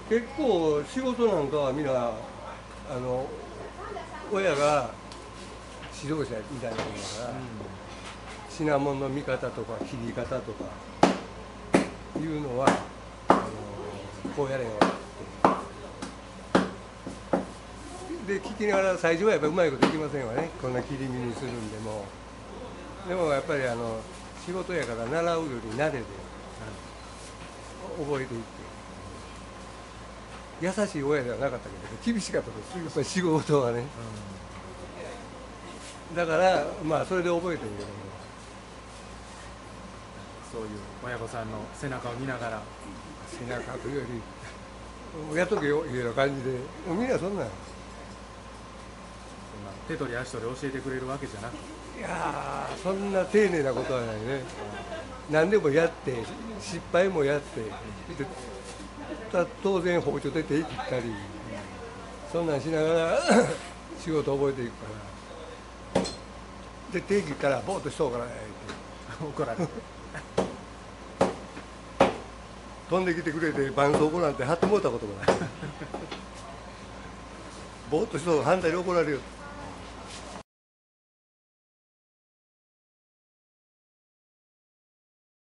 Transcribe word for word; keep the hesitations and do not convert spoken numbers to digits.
結構仕事なんかはみんなあの親が指導者みたいなもんだから、うん、品物の見方とか切り方とかいうのはあのこうやれよってで聞きながら最初はやっぱりうまいこといきませんわね、こんな切り身にするんでも。でもやっぱりあの仕事やから習うより慣れで、うん、覚えていって。優しい親ではなかったけど厳しかったです、やっぱり仕事はね、うん、だからまあそれで覚えてるけども、 そういう親御さんの背中を見ながら、 背中というよりやっとけよいうような感じで、みんなそんなん手取り足取り教えてくれるわけじゃなく、 いやーそんな丁寧なことはないね、うん、何でもやって失敗もやって、うん、当然包丁で手切ったり、うん、そんなんしながら仕事覚えていくから、で手切ったらボーっとしとうからねって怒られて飛んできてくれて絆創膏なんて貼ってもらったこともないボーっとしとう反対に怒られるよ。